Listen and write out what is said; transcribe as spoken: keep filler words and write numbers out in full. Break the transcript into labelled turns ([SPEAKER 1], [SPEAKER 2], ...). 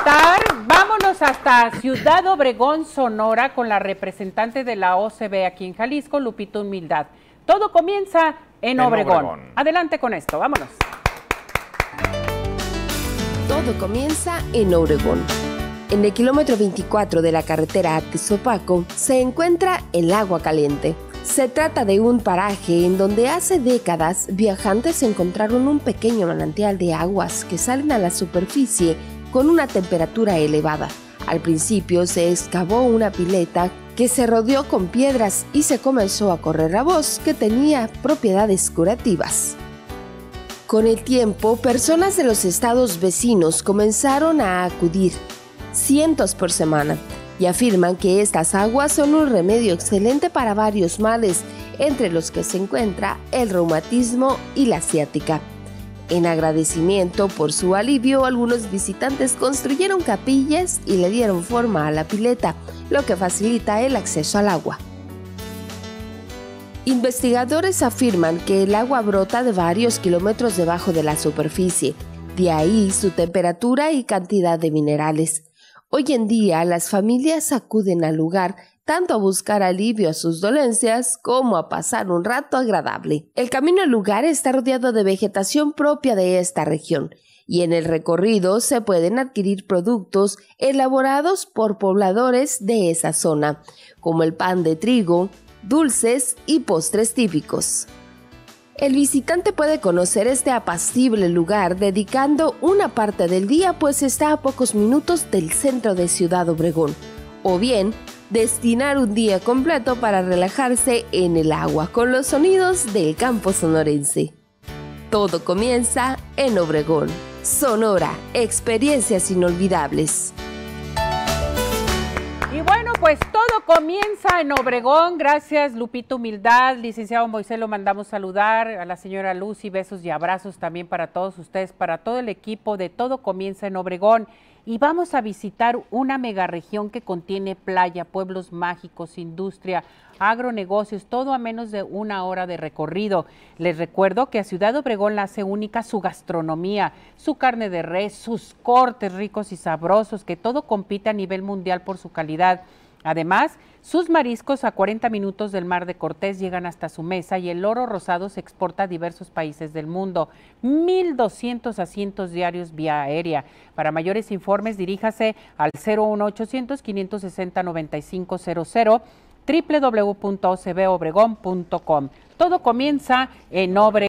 [SPEAKER 1] estar. Vámonos hasta Ciudad Obregón, Sonora, con la representante de la O C B aquí en Jalisco, Lupita Humildad. Todo comienza en, en Obregón. Obregón. Adelante con esto, vámonos.
[SPEAKER 2] Todo comienza en Obregón. En el kilómetro veinticuatro de la carretera Atizapán se encuentra el Agua Caliente. Se trata de un paraje en donde hace décadas viajantes encontraron un pequeño manantial de aguas que salen a la superficie con una temperatura elevada. Al principio se excavó una pileta que se rodeó con piedras y se comenzó a correr la voz que tenía propiedades curativas. Con el tiempo, personas de los estados vecinos comenzaron a acudir, cientos por semana, y afirman que estas aguas son un remedio excelente para varios males, entre los que se encuentra el reumatismo y la ciática. En agradecimiento por su alivio, algunos visitantes construyeron capillas y le dieron forma a la pileta, lo que facilita el acceso al agua. Investigadores afirman que el agua brota de varios kilómetros debajo de la superficie, de ahí su temperatura y cantidad de minerales. Hoy en día, las familias acuden al lugar tanto a buscar alivio a sus dolencias como a pasar un rato agradable. El camino al lugar está rodeado de vegetación propia de esta región y en el recorrido se pueden adquirir productos elaborados por pobladores de esa zona, como el pan de trigo, dulces y postres típicos. El visitante puede conocer este apacible lugar dedicando una parte del día, pues está a pocos minutos del centro de Ciudad Obregón, o bien destinar un día completo para relajarse en el agua con los sonidos del campo sonorense. Todo comienza en Obregón, Sonora, experiencias inolvidables.
[SPEAKER 1] Y bueno, pues todo comienza en Obregón. Gracias, Lupita Humildad. Licenciado Moisés, lo mandamos saludar. A la señora Lucy, besos y abrazos también para todos ustedes, para todo el equipo de Todo Comienza en Obregón. Y vamos a visitar una megaregión que contiene playa, pueblos mágicos, industria, agronegocios, todo a menos de una hora de recorrido. Les recuerdo que a Ciudad Obregón la hace única su gastronomía, su carne de res, sus cortes ricos y sabrosos, que todo compite a nivel mundial por su calidad. Además, sus mariscos a cuarenta minutos del Mar de Cortés llegan hasta su mesa y el oro rosado se exporta a diversos países del mundo. mil doscientos asientos diarios vía aérea. Para mayores informes, diríjase al cero uno ochocientos, quinientos sesenta, noventa y cinco cero cero, doble u doble u doble u punto o c b obregón punto com. Todo comienza en Obregón.